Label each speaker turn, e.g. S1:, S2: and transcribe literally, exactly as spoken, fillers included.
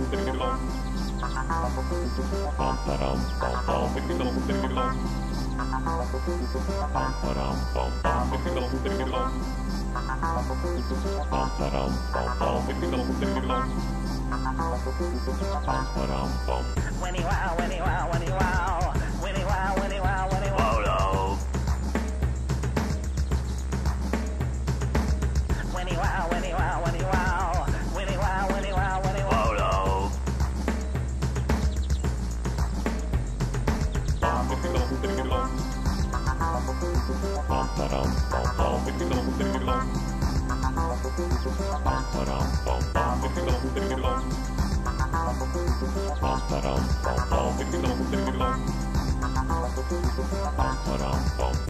S1: Winnie wow, Winnie wow, Winnie wow, Winnie wow, Winnie wow, Winnie wow. Winnie wow, Winnie wow, Winnie wow, Winnie wow, Winnie wow, Winnie wow.
S2: Bum,